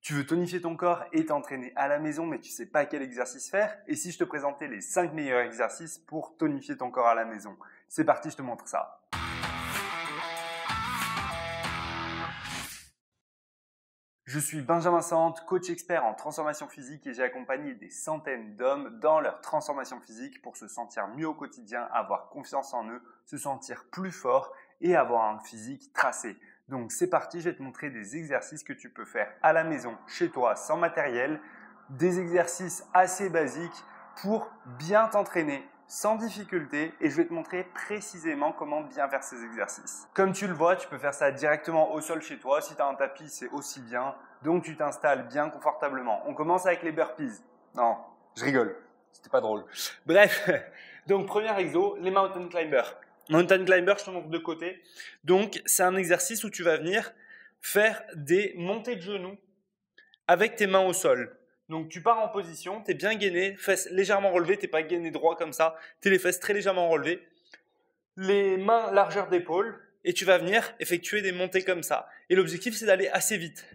Tu veux tonifier ton corps et t'entraîner à la maison, mais tu ne sais pas quel exercice faire. Et si je te présentais les 5 meilleurs exercices pour tonifier ton corps à la maison? C'est parti, je te montre ça. Je suis Benjamin Sante, coach expert en transformation physique et j'ai accompagné des centaines d'hommes dans leur transformation physique pour se sentir mieux au quotidien, avoir confiance en eux, se sentir plus fort et avoir un physique tracé. Donc c'est parti, je vais te montrer des exercices que tu peux faire à la maison, chez toi, sans matériel, des exercices assez basiques pour bien t'entraîner sans difficulté et je vais te montrer précisément comment bien faire ces exercices. Comme tu le vois, tu peux faire ça directement au sol chez toi. Si tu as un tapis, c'est aussi bien. Donc tu t'installes bien confortablement. On commence avec les burpees. Non, je rigole. C'était pas drôle. Bref, donc premier exo, les mountain climbers. Mountain climber, je te montre de côté. Donc c'est un exercice où tu vas venir faire des montées de genoux avec tes mains au sol. Donc tu pars en position, tu es bien gainé, fesses légèrement relevées, tu n'es pas gainé droit comme ça, tu es les fesses très légèrement relevées, les mains largeur d'épaule et tu vas venir effectuer des montées comme ça. Et l'objectif c'est d'aller assez vite.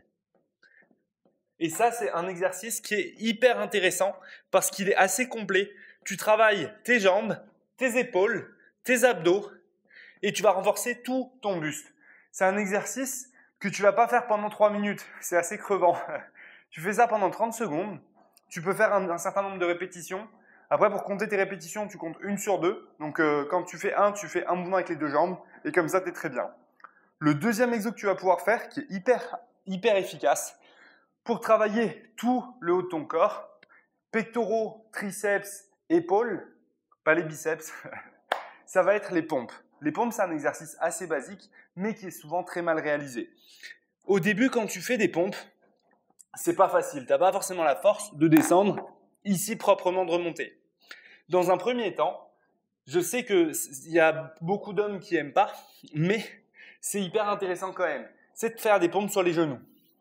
Et ça c'est un exercice qui est hyper intéressant parce qu'il est assez complet. Tu travailles tes jambes, tes épaules, tes abdos et tu vas renforcer tout ton buste. C'est un exercice que tu ne vas pas faire pendant 3 minutes, c'est assez crevant. Tu fais ça pendant 30 secondes. Tu peux faire un certain nombre de répétitions. Après, pour compter tes répétitions, tu comptes 1 sur 2. Donc, quand tu fais un mouvement avec les 2 jambes. Et comme ça, tu es très bien. Le deuxième exo que tu vas pouvoir faire, qui est hyper efficace, pour travailler tout le haut de ton corps, pectoraux, triceps, épaules, pas les biceps, ça va être les pompes. Les pompes, c'est un exercice assez basique, mais qui est souvent très mal réalisé. Au début, quand tu fais des pompes, c'est pas facile. Tu n'as pas forcément la force de descendre, ici proprement de remonter. Dans un premier temps, je sais qu'il y a beaucoup d'hommes qui n'aiment pas, mais c'est hyper intéressant quand même. C'est de faire des pompes sur les genoux.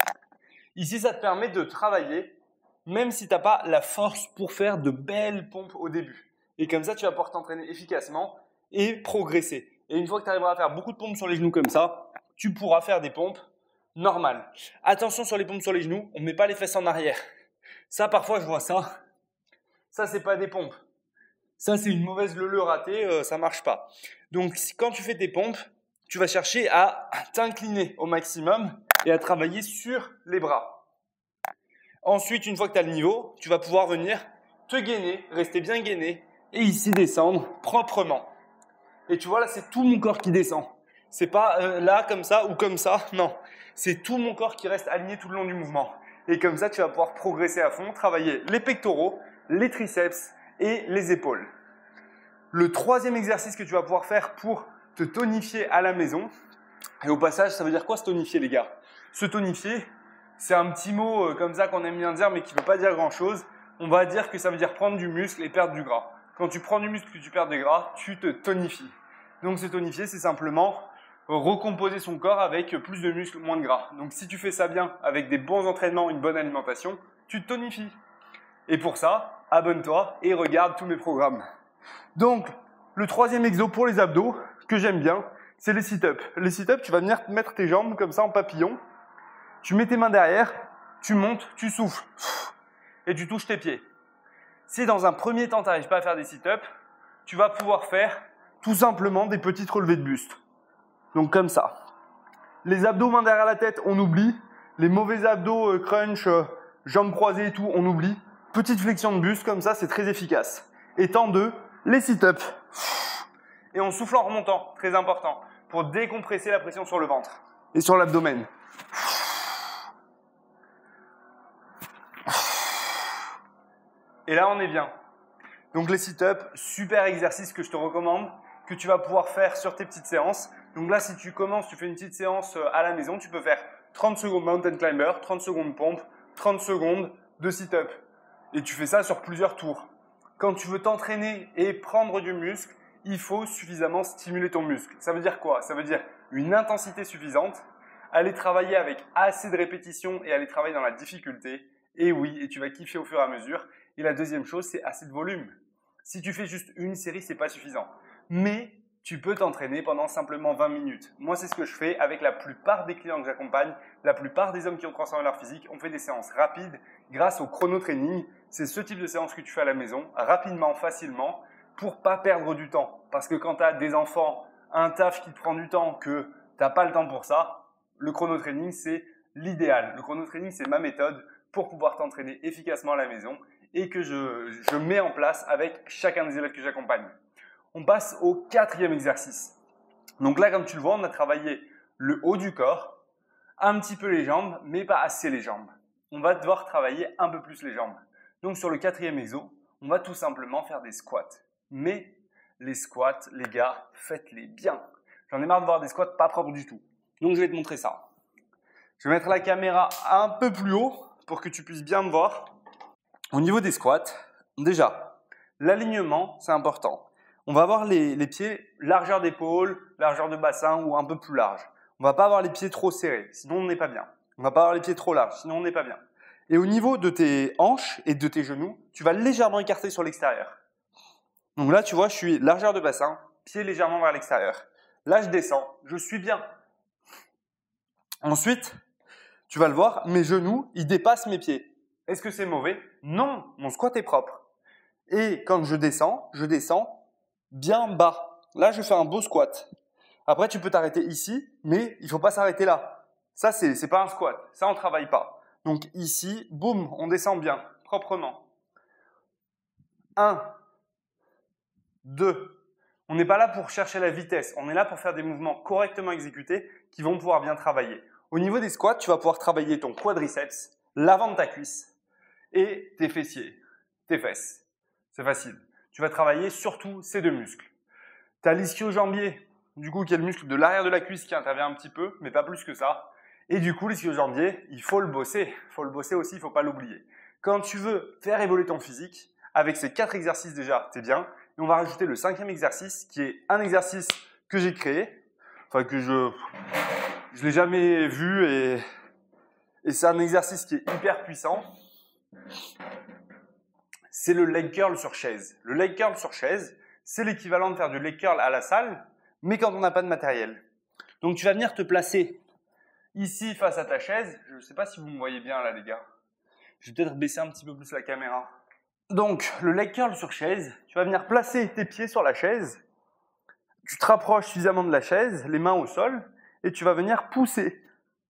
Ici, ça te permet de travailler, même si tu n'as pas la force pour faire de belles pompes au début. Et comme ça, tu vas pouvoir t'entraîner efficacement et progresser. Et une fois que tu arriveras à faire beaucoup de pompes sur les genoux comme ça, tu pourras faire des pompes normales. Attention sur les pompes sur les genoux, on ne met pas les fesses en arrière. Ça, parfois, je vois ça. Ça, c'est pas des pompes. Ça, c'est une mauvaise leu ratée, ça marche pas. Donc, quand tu fais tes pompes, tu vas chercher à t'incliner au maximum et à travailler sur les bras. Ensuite, une fois que tu as le niveau, tu vas pouvoir venir te gainer, rester bien gainé et ici descendre proprement. Et tu vois, là, c'est tout mon corps qui descend. C'est pas là, comme ça ou comme ça. Non, c'est tout mon corps qui reste aligné tout le long du mouvement. Et comme ça, tu vas pouvoir progresser à fond, travailler les pectoraux, les triceps et les épaules. Le troisième exercice que tu vas pouvoir faire pour te tonifier à la maison, et au passage, ça veut dire quoi se tonifier, les gars? Se tonifier, c'est un petit mot comme ça qu'on aime bien dire, mais qui ne veut pas dire grand-chose. On va dire que ça veut dire prendre du muscle et perdre du gras. Quand tu prends du muscle et que tu perds du gras, tu te tonifies. Donc se tonifier, c'est simplement recomposer son corps avec plus de muscles, moins de gras. Donc si tu fais ça bien, avec des bons entraînements, une bonne alimentation, tu te tonifies. Et pour ça, abonne-toi et regarde tous mes programmes. Donc, le troisième exo pour les abdos, que j'aime bien, c'est les sit-ups. Les sit-ups, tu vas venir mettre tes jambes comme ça en papillon. Tu mets tes mains derrière, tu montes, tu souffles et tu touches tes pieds. Si dans un premier temps, tu n'arrives pas à faire des sit-ups, tu vas pouvoir faire tout simplement des petites relevées de buste. Donc comme ça. Les abdos mains derrière la tête, on oublie. Les mauvais abdos crunch, jambes croisées et tout, on oublie. Petite flexion de buste comme ça, c'est très efficace. Et temps 2, les sit-ups. Et on souffle en remontant, très important, pour décompresser la pression sur le ventre et sur l'abdomen. Et là, on est bien. Donc les sit-ups, super exercice que je te recommande, que tu vas pouvoir faire sur tes petites séances. Donc là, si tu commences, tu fais une petite séance à la maison, tu peux faire 30 secondes mountain climber, 30 secondes pompe, 30 secondes de sit-up. Et tu fais ça sur plusieurs tours. Quand tu veux t'entraîner et prendre du muscle, il faut suffisamment stimuler ton muscle. Ça veut dire quoi? Ça veut dire une intensité suffisante, aller travailler avec assez de répétitions et aller travailler dans la difficulté. Et oui, et tu vas kiffer au fur et à mesure. Et la deuxième chose, c'est assez de volume. Si tu fais juste une série, c'est pas suffisant. Mais tu peux t'entraîner pendant simplement 20 minutes. Moi, c'est ce que je fais avec la plupart des clients que j'accompagne, la plupart des hommes qui ont transformé leur physique. On fait des séances rapides grâce au chrono-training. C'est ce type de séance que tu fais à la maison, rapidement, facilement, pour pas perdre du temps. Parce que quand tu as des enfants, un taf qui te prend du temps, que tu n'as pas le temps pour ça, le chrono-training, c'est l'idéal. Le chrono-training, c'est ma méthode pour pouvoir t'entraîner efficacement à la maison et que je mets en place avec chacun des élèves que j'accompagne. On passe au 4e exercice. Donc là, comme tu le vois, on a travaillé le haut du corps, un petit peu les jambes, mais pas assez les jambes. On va devoir travailler un peu plus les jambes. Donc sur le 4e exo, on va tout simplement faire des squats. Mais les squats, les gars, faites-les bien. J'en ai marre de voir des squats pas propres du tout. Donc je vais te montrer ça. Je vais mettre la caméra un peu plus haut pour que tu puisses bien me voir. Au niveau des squats, déjà, l'alignement, c'est important. On va avoir les pieds largeur d'épaule, largeur de bassin ou un peu plus large. On va pas avoir les pieds trop serrés, sinon on n'est pas bien. On va pas avoir les pieds trop larges, sinon on n'est pas bien. Et au niveau de tes hanches et de tes genoux, tu vas légèrement écarter sur l'extérieur. Donc là, tu vois, je suis largeur de bassin, pied légèrement vers l'extérieur. Là, je descends, je suis bien. Ensuite, tu vas le voir, mes genoux, ils dépassent mes pieds. Est-ce que c'est mauvais? Non, mon squat est propre. Et quand je descends bien bas. Là, je fais un beau squat. Après, tu peux t'arrêter ici, mais il ne faut pas s'arrêter là. Ça, c'est pas un squat. Ça, on ne travaille pas. Donc ici, boum, on descend bien, proprement. 1, 2. On n'est pas là pour chercher la vitesse. On est là pour faire des mouvements correctement exécutés qui vont pouvoir bien travailler. Au niveau des squats, tu vas pouvoir travailler ton quadriceps, l'avant de ta cuisse et tes fessiers, tes fesses. C'est facile. Tu vas travailler surtout ces deux muscles. Tu as l'ischio-jambier, du coup, qui est le muscle de l'arrière de la cuisse qui intervient un petit peu, mais pas plus que ça. Et du coup, l'ischio-jambier, il faut le bosser. Il faut le bosser aussi, il ne faut pas l'oublier. Quand tu veux faire évoluer ton physique, avec ces 4 exercices déjà, t'es bien. Et on va rajouter le 5e exercice, qui est un exercice que j'ai créé, enfin que je l'ai jamais vu et c'est un exercice qui est hyper puissant. C'est le leg curl sur chaise. Le leg curl sur chaise, c'est l'équivalent de faire du leg curl à la salle, mais quand on n'a pas de matériel. Donc tu vas venir te placer ici face à ta chaise. Je ne sais pas si vous me voyez bien là les gars. Je vais peut-être baisser un petit peu plus la caméra. Donc le leg curl sur chaise, tu vas venir placer tes pieds sur la chaise. Tu te rapproches suffisamment de la chaise, les mains au sol, et tu vas venir pousser.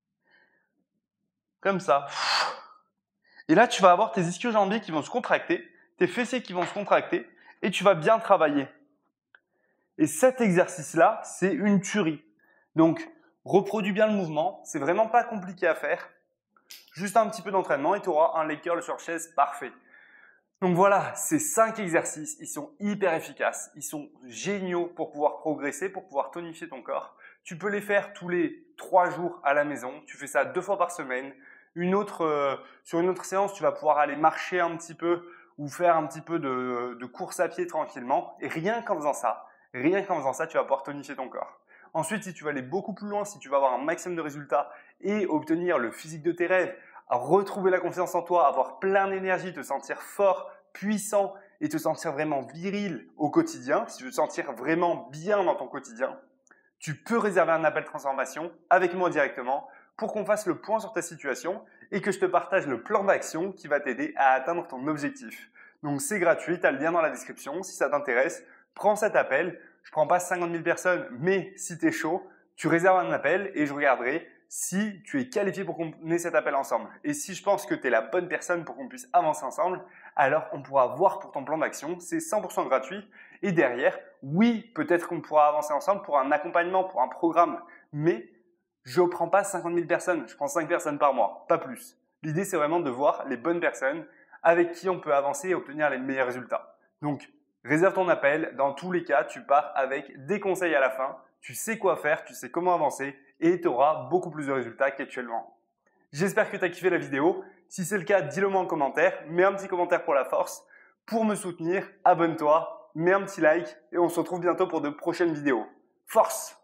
Comme ça. Et là, tu vas avoir tes ischio-jambiers qui vont se contracter, tes fessiers qui vont se contracter, et tu vas bien travailler. Et cet exercice-là, c'est une tuerie. Donc, reproduis bien le mouvement. C'est vraiment pas compliqué à faire. Juste un petit peu d'entraînement et tu auras un leg curl sur chaise parfait. Donc voilà, ces 5 exercices, ils sont hyper efficaces. Ils sont géniaux pour pouvoir progresser, pour pouvoir tonifier ton corps. Tu peux les faire tous les 3 jours à la maison. Tu fais ça 2 fois par semaine. Sur une autre séance, tu vas pouvoir aller marcher un petit peu ou faire un petit peu de course à pied tranquillement. Et rien qu'en faisant ça, tu vas pouvoir tonifier ton corps. Ensuite, si tu veux aller beaucoup plus loin, si tu veux avoir un maximum de résultats et obtenir le physique de tes rêves, à retrouver la confiance en toi, avoir plein d'énergie, te sentir fort, puissant et te sentir vraiment viril au quotidien, si tu veux te sentir vraiment bien dans ton quotidien, tu peux réserver un appel transformation avec moi directement pour qu'on fasse le point sur ta situation et que je te partage le plan d'action qui va t'aider à atteindre ton objectif. Donc c'est gratuit, tu as le lien dans la description. Si ça t'intéresse, prends cet appel. Je ne prends pas 50 000 personnes, mais si tu es chaud, tu réserves un appel et je regarderai si tu es qualifié pour qu'on ait cet appel ensemble. Et si je pense que tu es la bonne personne pour qu'on puisse avancer ensemble, alors on pourra voir pour ton plan d'action. C'est 100% gratuit. Et derrière, oui, peut-être qu'on pourra avancer ensemble pour un accompagnement, pour un programme. Mais je ne prends pas 50 000 personnes. Je prends 5 personnes par mois, pas plus. L'idée, c'est vraiment de voir les bonnes personnes avec qui on peut avancer et obtenir les meilleurs résultats. Donc, réserve ton appel. Dans tous les cas, tu pars avec des conseils à la fin. Tu sais quoi faire, tu sais comment avancer et tu auras beaucoup plus de résultats qu'actuellement. J'espère que tu as kiffé la vidéo. Si c'est le cas, dis-le moi en commentaire. Mets un petit commentaire pour la force. Pour me soutenir, abonne-toi, mets un petit like et on se retrouve bientôt pour de prochaines vidéos. Force!